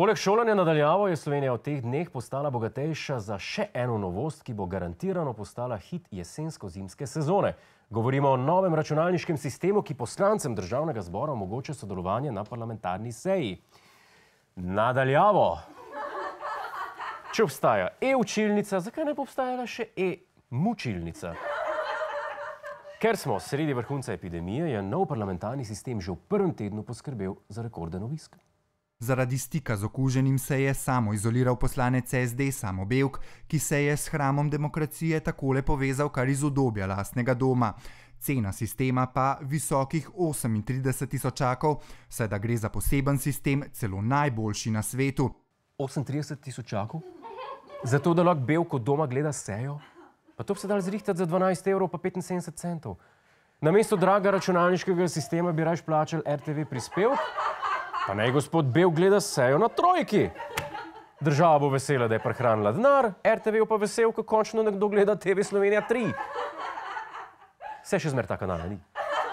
Poleg šolanja na daljavo je Slovenija v teh dneh postala bogatejša za še eno novost, ki bo garantirano postala hit jesensko-zimske sezone. Govorimo o novem računalniškem sistemu, ki poslancem Državnega zbora omogoča sodelovanje na parlamentarni seji. Na daljavo. Če obstaja e-učilnica, zakaj ne bo obstajala še e-mučilnica? Ker smo sredi vrhunca epidemije, je nov parlamentarni sistem že v prvem tednu poskrbel za rekorden obisk. Zaradi stika z okuženim se je samoizoliral poslanec SD Samo Bevk, ki se je s hramom demokracije takole povezal kar iz udobja lastnega doma. Cena sistema pa visokih 38 tisočakov, saj da gre za poseben sistem, celo najboljši na svetu. 38 tisočakov? Zato, da lahko Bevk od doma gleda sejo? Pa to bi se dalo zrihtati za 12 evrov pa 75 centov. Namesto draga računalniškega sistema bi raje plačali RTV prispevek? Pa naj gospod Bevk gleda sejo na Trojki. Država bo vesela, da je prihranila denar, RTV pa vesel, ko končno nekdo gleda TV Slovenija 3. Vse še zmer ta kanala ni.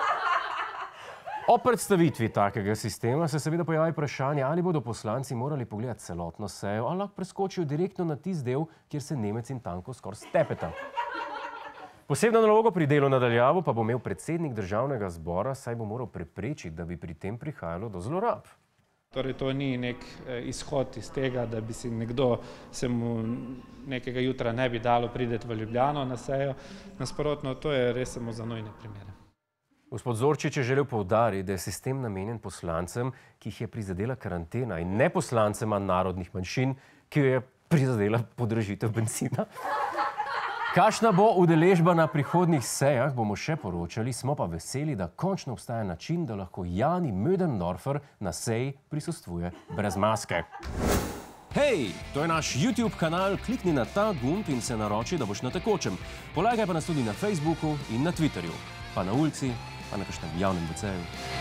O predstavitvi takega sistema se seveda pojavi vprašanje, ali bodo poslanci morali pogledati celotno sejo, ali lahko preskočijo direktno na tisti del, kjer se Nemec in Tanko skoraj stepeta. Posebno nalogo pri delu na daljavo pa bo imel predsednik Državnega zbora, saj bo moral preprečiti, da bi pri tem prihajalo do zlorab. Torej, to ni nek izhod iz tega, da bi si nekdo, se mu nekega jutra ne bi dalo priti v Ljubljano na sejo. Nasprotno, to je res samo za nujne primere. Gospod Zorčič je želel poudariti, da je sistem namenjen poslancem, ki jih je prizadela karantena, in ne poslancema narodnih manjšin, ki jo je prizadela podražitev bencina. Kakšna bo udeležba na prihodnjih sejah, bomo še poročali, smo pa veseli, da končno obstaja način, da lahko Jani Möderndorfer na seji prisostvuje brez maske. Hej, to je naš YouTube kanal, klikni na ta gumb in se naroči, da boš na tekočem. Polajkaj pa nas tudi na Facebooku in na Twitterju, pa na ulici, pa na kakšnem javnem WC-ju.